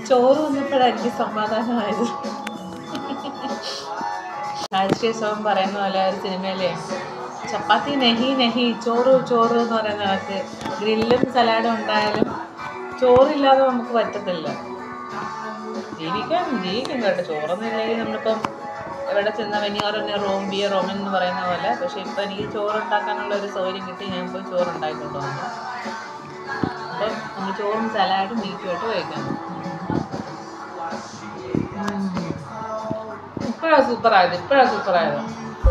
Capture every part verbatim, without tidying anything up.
ചോറ് വന്നപ്പോഴായിരിക്കും സമാധാനമായത്. രാജശ്രീ സോം പറയുന്ന പോലെ ഒരു സിനിമയിലെ ചപ്പാത്തി നെഹി നെഹി ചോറ് ചോറ് എന്ന് പറയുന്ന കണക്ക് ഗ്രില്ലും സലാഡും ഉണ്ടായാലും ചോറില്ലാതെ നമുക്ക് പറ്റത്തില്ല. ജീവിക്കാൻ ജീവിക്കും കേട്ടോ. ചോറൊന്നും ഇല്ലെങ്കിൽ നമ്മളിപ്പം എവിടെ ചെന്നാൽ വെനിയോറന്നെ റോംബിയ റോമൻ എന്ന് പറയുന്ന പോലെ. പക്ഷേ ഇപ്പം എനിക്ക് ചോറുണ്ടാക്കാനുള്ള ഒരു സൗകര്യം കിട്ടി. ഞാൻ പോയി ചോറുണ്ടാക്കിക്കൊണ്ട് വന്നു. അപ്പം നമ്മൾ ചോറും സലാഡും മീറ്റുമായിട്ട് കഴിക്കാം. ഇപ്പോഴാണ് സൂപ്പറായത് ഇപ്പോഴാണ് സൂപ്പറായത്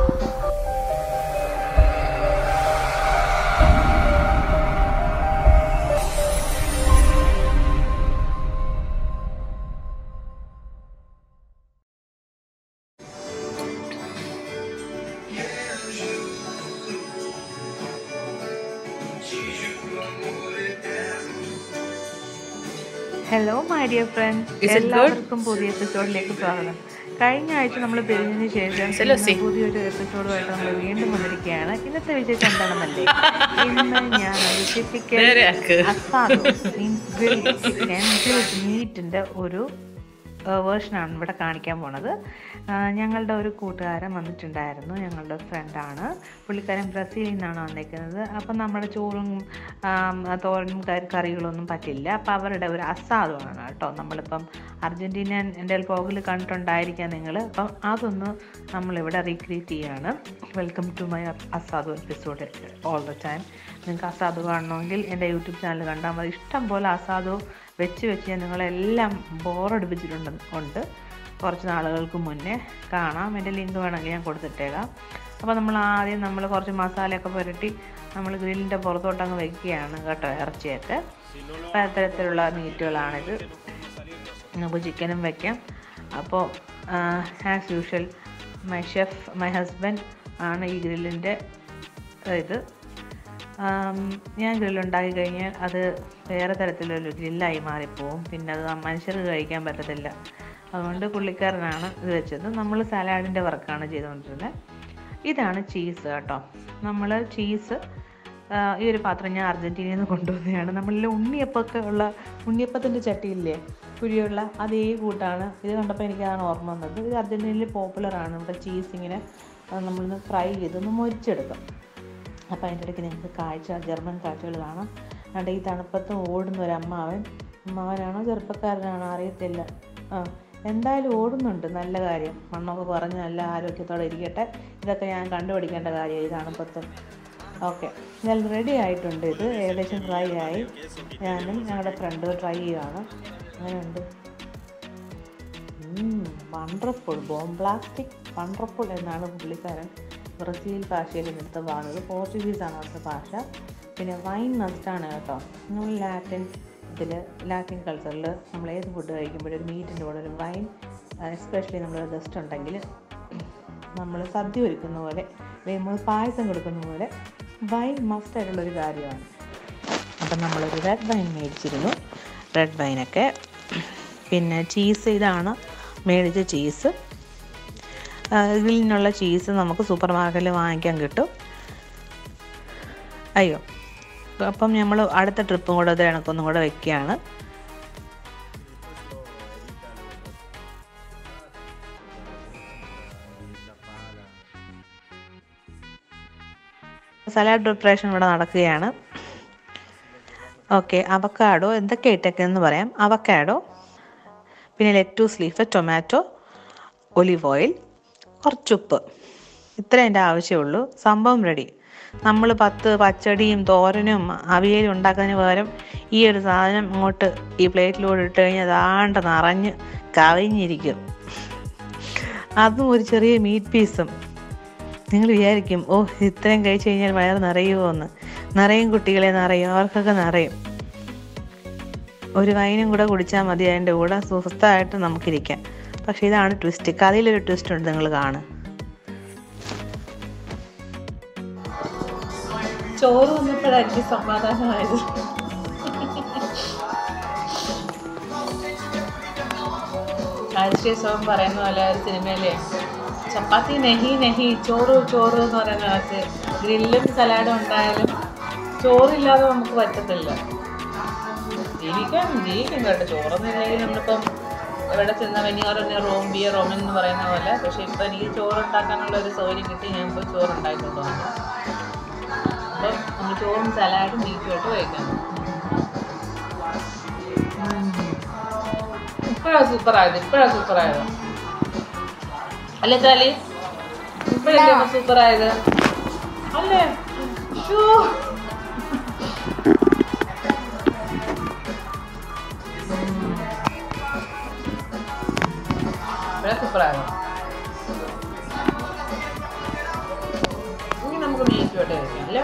ഹലോ മൈ ഡിയർ ഫ്രണ്ട്സ്, എല്ലാവർക്കും പുതിയ എപ്പിസോഡിലേക്ക് സ്വാഗതം. കഴിഞ്ഞ ആഴ്ച നമ്മൾ പിരിഞ്ഞതിന് ശേഷം പുതിയൊരു എപ്പിസോഡുമായിട്ട് നമ്മൾ വീണ്ടും വന്നിരിക്കുകയാണ്. ഇന്നത്തെ വിശേഷം എന്താണെന്നല്ലേ, ഇന്ന് ഞാൻ ഒരു typical asado means grilled chicken grilled മീറ്റിൻ്റെ ഒരു വേർഷനാണ് ഇവിടെ കാണിക്കാൻ പോണത്. ഞങ്ങളുടെ ഒരു കൂട്ടുകാരൻ വന്നിട്ടുണ്ടായിരുന്നു, ഞങ്ങളുടെ ഫ്രണ്ടാണ്. പുള്ളിക്കാരൻ ബ്രസീലിൽ നിന്നാണ് വന്നിരിക്കുന്നത്. അപ്പം നമ്മുടെ ചോറും തോരനും കറികളൊന്നും പറ്റില്ല. അപ്പം അവരുടെ ഒരു അസാദമാണ് കേട്ടോ. നമ്മളിപ്പം അർജൻറ്റീനൻ എൻ്റെ വ്ലോഗിൽ കണ്ടിട്ടുണ്ടായിരിക്കാം നിങ്ങൾ. അപ്പം അതൊന്ന് നമ്മളിവിടെ റീക്രിയേറ്റ് ചെയ്യുകയാണ്. Welcome to my asado episode all the time. നിങ്ങൾക്ക് അസാദ് കാണണമെങ്കിൽ എൻ്റെ യൂട്യൂബ് ചാനൽ കണ്ടാൽ മതി. ഇഷ്ടം പോലെ അസാദ് വെച്ച് വെച്ച് ഞാൻ നിങ്ങളെല്ലാം ബോറടിപ്പിച്ചിട്ടുണ്ട് ഉണ്ട് കുറച്ച് നാളുകൾക്ക് മുന്നേ. കാണാം, എൻ്റെ ലിങ്ക് വേണമെങ്കിൽ ഞാൻ കൊടുത്തിട്ടേക്കാം. അപ്പോൾ നമ്മൾ ആദ്യം നമ്മൾ കുറച്ച് മസാലയൊക്കെ പുരട്ടി നമ്മൾ ഗ്രില്ലിൻ്റെ പുറത്തോട്ടങ്ങ് വയ്ക്കുകയാണ് കേട്ടോ, ഇറച്ചിയൊക്കെ. അപ്പോൾ അത്തരത്തിലുള്ള മീറ്റുകളാണിത്. നമുക്ക് ചിക്കനും വയ്ക്കാം. അപ്പോൾ as usual my chef my husband ആണ് ഈ ഗ്രില്ലിൻ്റെ ഇത്. ഞാൻ ഗ്രില്ലുണ്ടാക്കി കഴിഞ്ഞാൽ അത് വേറെ തരത്തിലൊരു ഗ്രില്ലായി മാറിപ്പോവും. പിന്നെ അത് മനുഷ്യർക്ക് കഴിക്കാൻ പറ്റത്തില്ല. അതുകൊണ്ട് പുള്ളിക്കാരനാണ് ഇത് വെച്ചത്. നമ്മൾ സലാഡിൻ്റെ വർക്കാണ് ചെയ്തുകൊണ്ടിരുന്നത്. ഇതാണ് ചീസ് കേട്ടോ. നമ്മൾ ചീസ് ഈ ഒരു പാത്രം ഞാൻ അർജൻറ്റീനയിൽ നിന്ന് കൊണ്ടുവന്നതാണ്. നമ്മളിൽ ഉണ്ണിയപ്പൊക്കെ ഉള്ള ഉണ്ണിയപ്പത്തിൻ്റെ ചട്ടിയില്ലേ കുഴിയുള്ള അതേ കൂട്ടാണ്. ഇത് കണ്ടപ്പോൾ എനിക്കതാണ് ഓർമ്മ വന്നത്. ഇത് അർജൻറ്റീനയിൽ പോപ്പുലറാണ്. ഇവിടെ ചീസ് ഇങ്ങനെ നമ്മളിന്ന് ഫ്രൈ ചെയ്തൊന്ന് മൊരിച്ചെടുക്കും. അപ്പോൾ അതിൻ്റെ ഇടയ്ക്ക് നിങ്ങൾക്ക് കാഴ്ച ജർമ്മൻ കാഴ്ചകൾ കാണാം. അതുകൊണ്ട് ഈ തണുപ്പത്ത് ഓടുന്ന ഒരു അമ്മാവൻ അമ്മാവനാണോ ചെറുപ്പക്കാരനാണോ അറിയത്തില്ല. ആ എന്തായാലും ഓടുന്നുണ്ട്, നല്ല കാര്യം. മണ്ണൊക്കെ കുറഞ്ഞ് നല്ല ആരോഗ്യത്തോടെ ഇരിക്കട്ടെ. ഇതൊക്കെ ഞാൻ കണ്ടുപിടിക്കേണ്ട കാര്യം ഈ തണുപ്പത്ത്. ഓക്കെ, ഇതെല്ലാം റെഡി ആയിട്ടുണ്ട്. ഇത് ഏകദേശം ഫ്രൈ ആയി. ഞാനും ഞങ്ങളുടെ ഫ്രണ്ട് ട്രൈ ചെയ്യുകയാണ്. അങ്ങനെയുണ്ട്. വണ്ടർഫുൾ ബോംബ്ലാസ്റ്റിക് വണ്ടർഫുൾ എന്നാണ് പുള്ളിക്കാരൻ ബ്രസീൽ ഭാഷയിൽ എടുത്ത പാടുന്നത്. പോർച്ചുഗീസാണ് അവിടുത്തെ ഭാഷ. പിന്നെ വൈൻ മസ്റ്റാണ് കേട്ടോ. നമ്മൾ ലാറ്റിൻ ഇതിൽ ലാറ്റിൻ കൾച്ചറിൽ നമ്മൾ ഏത് ഫുഡ് കഴിക്കുമ്പോഴും ഒരു മീറ്റിൻ്റെ കൂടെ ഒരു വൈൻ, എസ്പെഷ്യലി നമ്മൾ ഗസ്റ്റ് ഉണ്ടെങ്കിൽ നമ്മൾ സദ്യ ഒരുക്കുന്ന പോലെ അല്ലെങ്കിൽ നമ്മൾ പായസം കൊടുക്കുന്ന പോലെ വൈൻ മസ്റ്റായിട്ടുള്ളൊരു കാര്യമാണ്. അപ്പം നമ്മളൊരു റെഡ് വൈൻ മേടിച്ചിരുന്നു. റെഡ് വൈനൊക്കെ. പിന്നെ ചീസ്, ഇതാണ് മേടിച്ച ചീസ്. ഗ്രില്ലിനുള്ള ചീസ് നമുക്ക് സൂപ്പർ മാർക്കറ്റിൽ വാങ്ങിക്കാൻ കിട്ടും. അയ്യോ, അപ്പം നമ്മൾ അടുത്ത ട്രിപ്പും കൂടെ ഇത് കണക്കൊന്നും കൂടെ വെക്കുകയാണ്. സലാഡ് പ്രിപ്പറേഷൻ ഇവിടെ നടക്കുകയാണ്. ഓക്കെ, അവക്കാഡോ എന്തൊക്കെ ഇട്ടേക്കെന്ന് പറയാം. അവക്കാഡോ, പിന്നെ lettuce leaf, tomato, olive oil, കുറച്ചുപ്പ്. ഇത്രയും എൻ്റെ ആവശ്യമുള്ളൂ. സംഭവം റെഡി. നമ്മൾ പത്ത് പച്ചടിയും തോരനും അവിയലും ഉണ്ടാക്കുന്നതിന് പകരം ഈ ഒരു സാധനം ഇങ്ങോട്ട് ഈ പ്ലേറ്റിലൂടെ ഇട്ട് കഴിഞ്ഞാൽ അതാണ്ട് നിറഞ്ഞ് കവിഞ്ഞിരിക്കും. അതും ഒരു ചെറിയ മീറ്റ് പീസും. നിങ്ങൾ വിചാരിക്കും, ഓ ഇത്രയും കഴിച്ച് കഴിഞ്ഞാൽ വയറ് നിറയുമോ എന്ന്. നിറയും കുട്ടികളെ, നിറയും. അവർക്കൊക്കെ നിറയും. ഒരു വൈനും കൂടെ കുടിച്ചാൽ മതി അതിൻ്റെ കൂടെ സ്വസ്ഥമായിട്ട് നമുക്കിരിക്കാം. പക്ഷെ ഇതാണ് ട്വിസ്റ്റ്. കഥയിലൊരു ട്വിസ്റ്റ് ഉണ്ട്, നിങ്ങൾ കാണും. ചോറ് വന്നപ്പോഴായിരിക്കും സമാധാനമായത്. രാജശ്രീ സോം പറയുന്ന പോലെ ഒരു സിനിമയിലെ ചപ്പാത്തി നെഹി നെഹി ചോറ് ചോറ് എന്ന് പറയുന്ന കണക്ക് ഗ്രില്ലും സലാഡും ഉണ്ടായാലും ചോറില്ലാതെ നമുക്ക് പറ്റത്തില്ല. ജീവിക്കാൻ ജീവിക്കും കേട്ടോ. ചോറൊന്നുമില്ലെങ്കിൽ നമ്മളിപ്പം ഇവിടെ ചെന്ന വെനിയോറന്നെ റോം ബിയ റോമൻ എന്ന് പറയുന്ന പോലെ. പക്ഷേ ഇപ്പം എനിക്ക് ചോറുണ്ടാക്കാനുള്ള ഒരു സൗകര്യം കിട്ടി, ഞാൻ ഇപ്പോൾ ചോറുണ്ടാക്കിക്കൊണ്ട് വന്നു. അപ്പം നമ്മൾ ചോറും സലാഡും ബീഫുമായിട്ട് കഴിക്കണം. ഇപ്പോഴാണ് സൂപ്പറായത്, ഇപ്പോഴാണ് സൂപ്പറായത് അല്ലേ ചാലി? ഇപ്പോഴല്ലേ സൂപ്പറായത് അല്ലേ? ഷൂ സൂപ്പറായത്. ഇനി നമുക്ക് ബീഫുമായിട്ട് കഴിക്കാം അല്ലേ?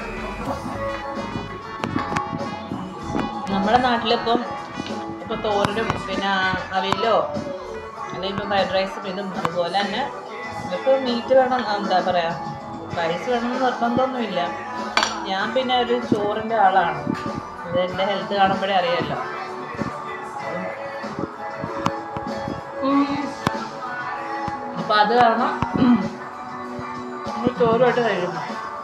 നമ്മുടെ നാട്ടിലിപ്പം ഇപ്പോൾ തോരനും പിന്നെ അവിയലോ അല്ലെങ്കിൽ ഇപ്പം ഫ്രൈഡ് റൈസും ഇതും അതുപോലെ തന്നെ ഇപ്പോൾ മീറ്റ് വേണം, എന്താ പറയുക റൈസ് വേണമെന്ന് നിർബന്ധമൊന്നുമില്ല. ഞാൻ പിന്നെ ഒരു ചോറിൻ്റെ ആളാണ്. ഇത് എൻ്റെ ഹെൽത്ത് കാണുമ്പോഴേ അറിയാമല്ലോ. അപ്പം അത് കാരണം നമ്മൾ ചോറുമായിട്ട് കഴിക്കണം.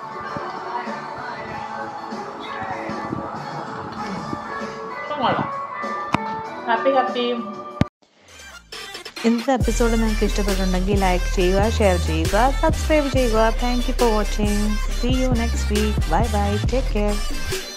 Happy happy. ഇന്നത്തെ എപ്പിസോഡ് നിങ്ങൾക്ക് ഇഷ്ടപ്പെട്ടുണ്ടെങ്കിൽ ലൈക്ക് ചെയ്യുക, ഷെയർ ചെയ്യുക, സബ്സ്ക്രൈബ് ചെയ്യുക. Thank you for watching. See you next week. Bye bye. Take care.